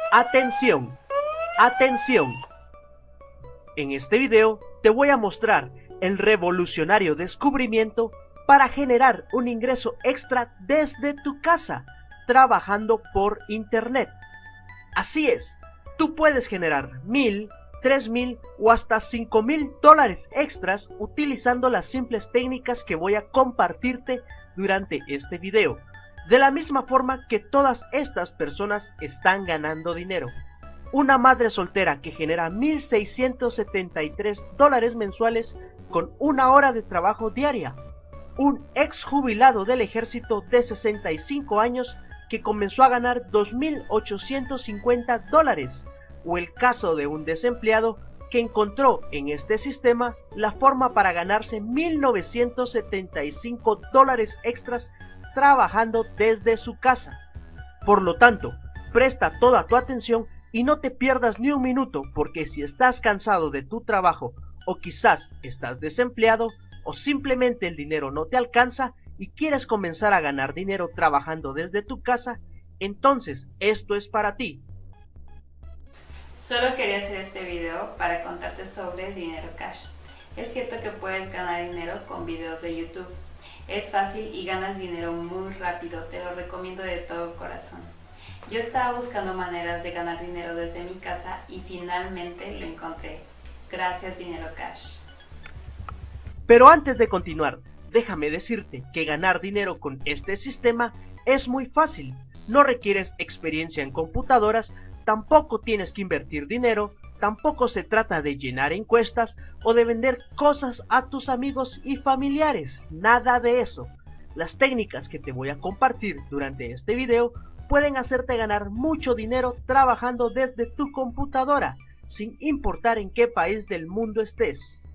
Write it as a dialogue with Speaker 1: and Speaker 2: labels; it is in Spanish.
Speaker 1: Atención, atención. En este video te voy a mostrar el revolucionario descubrimiento para generar un ingreso extra desde tu casa, trabajando por internet. Así es, tú puedes generar 1,000, 3,000 o hasta 5,000 dólares extras utilizando las simples técnicas que voy a compartirte durante este video. De la misma forma que todas estas personas están ganando dinero. Una madre soltera que genera 1,673 dólares mensuales con 1 hora de trabajo diaria. Un ex jubilado del ejército de 65 años que comenzó a ganar 2,850 dólares. O el caso de un desempleado que encontró en este sistema la forma para ganarse 1,975 dólares extras trabajando desde su casa. Por lo tanto, presta toda tu atención y no te pierdas ni un minuto, porque si estás cansado de tu trabajo o quizás estás desempleado o simplemente el dinero no te alcanza y quieres comenzar a ganar dinero trabajando desde tu casa, entonces esto es para ti.
Speaker 2: Solo quería hacer este video para contarte sobre Dinero Cash. Es cierto que puedes ganar dinero con videos de YouTube. Es fácil y ganas dinero muy rápido, te lo recomiendo de todo corazón. Yo estaba buscando maneras de ganar dinero desde mi casa y finalmente lo encontré. Gracias Dinero Cash.
Speaker 1: Pero antes de continuar, déjame decirte que ganar dinero con este sistema es muy fácil. No requieres experiencia en computadoras, tampoco tienes que invertir dinero, tampoco se trata de llenar encuestas o de vender cosas a tus amigos y familiares, nada de eso. Las técnicas que te voy a compartir durante este video pueden hacerte ganar mucho dinero trabajando desde tu computadora, sin importar en qué país del mundo estés.